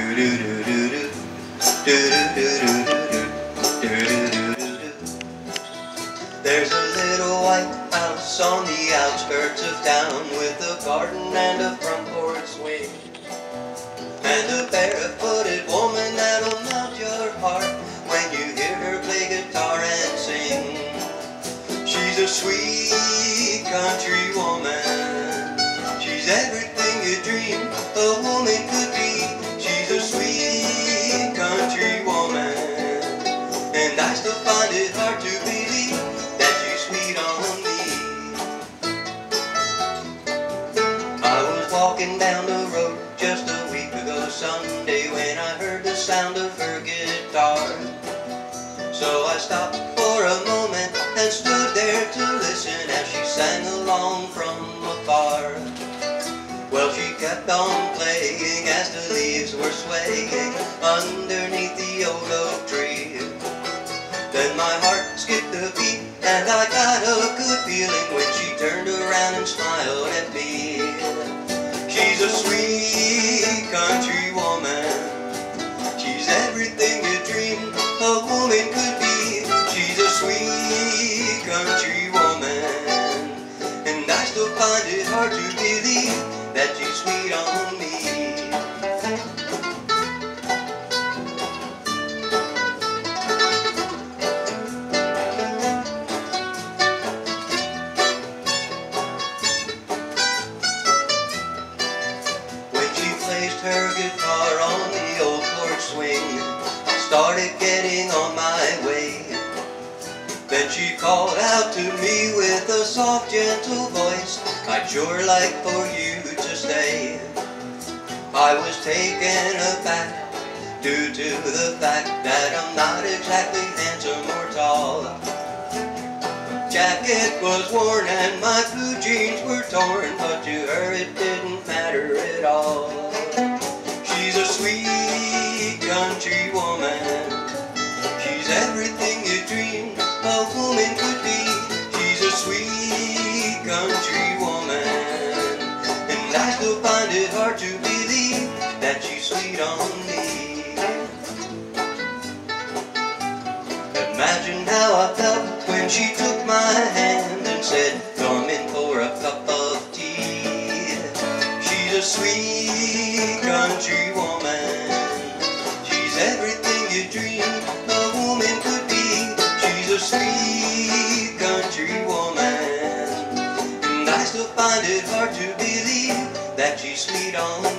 There's a little white house on the outskirts of town with a garden and a front porch swing, and a barefooted woman that'll melt your heart when you hear her play guitar and sing. She's a sweet country woman. She's everything you dream a woman could be. She's a sweet country woman, and I still find it hard to believe that she's sweet on me. I was walking down the road just a week ago Sunday when I heard the sound of her guitar. So I stopped for a moment and stood there to listen as she sang along from afar. Well, she kept on playing as the leaves were swaying underneath the old oak tree. Then my heart skipped a beat and I got a good feeling when she turned around and smiled at me. She's a sweet country woman. She's everything you dream a woman could be. She's a sweet country woman, and I still find it hard to believe that she's sweet on me. When she placed her guitar on the old porch swing, I started getting on my way. Then she called out to me with a soft, gentle voice, I'd sure like for you to stay. I was taken aback due to the fact that I'm not exactly handsome or tall. My jacket was worn and my blue jeans were torn, but to her it didn't matter at all. She's a sweet country woman. She's everything you dream a woman could be. She's a sweet country woman, and I still find it hard to believe that she's sweet on me. Imagine how I felt when she took my hand and said, come in for a cup of tea. She's a sweet country woman. She's everything you dream a woman could be. She's a sweet country woman, and I still find it hard to believe that she's sweet on me.